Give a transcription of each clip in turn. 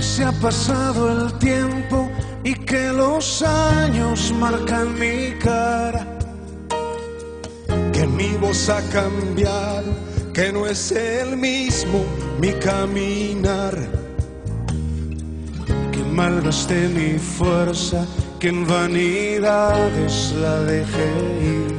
se ha pasado el tiempo y que los años marcan mi cara, que mi voz ha cambiado, que no es el mismo mi caminar, que malgasté mi fuerza, que en vanidades la dejé ir,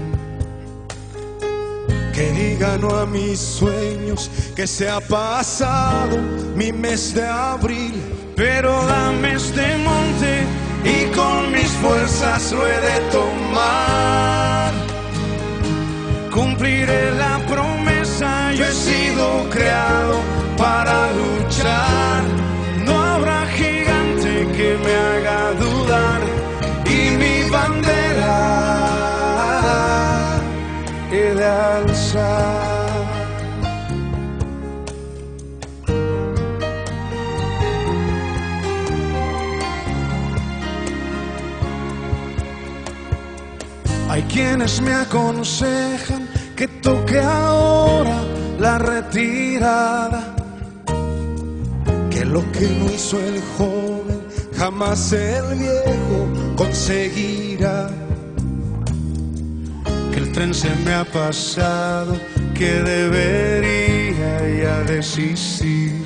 que di gano a mis sueños, que se ha pasado mi mes de abril, pero dame este monte y con mis fuerzas lo he de tomar. Cumpliré la promesa, yo he sido creado para luchar. No habrá gigante que me haga dudar y mi bandera he de alzar. Hay quienes me aconsejan que toque ahora la retirada, que lo que no hizo el joven jamás el viejo conseguirá, que el tren se me ha pasado, que debería ya desistir,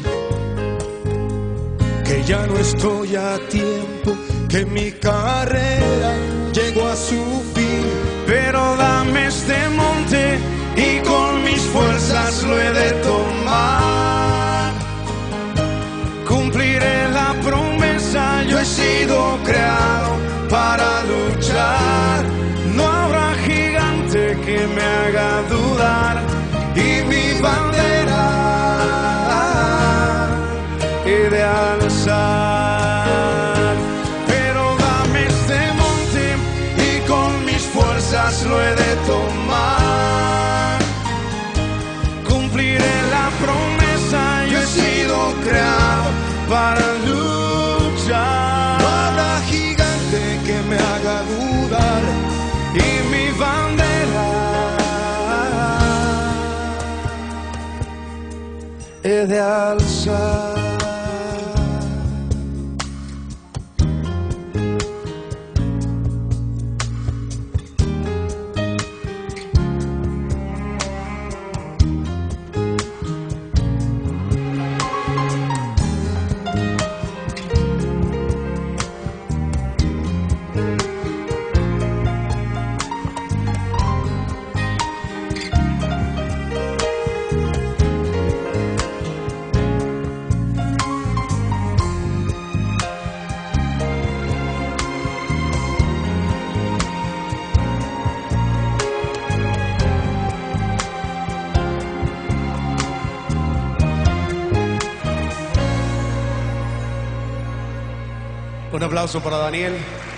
que ya no estoy a tiempo, que mi carrera llegó a su fin, pero dame este monte y con mis fuerzas lo he de tomar. Cumpliré la promesa, yo he sido creado para luchar. No habrá gigante que me haga dudar y mi bandera he de alzar. Pero dame este monte y con mis fuerzas lo he de tomar. Cumpliré la promesa, yo he sido creado para luchar. No habrá gigante que me haga dudar y mi bandera he de alzar. Un aplauso para Daniel.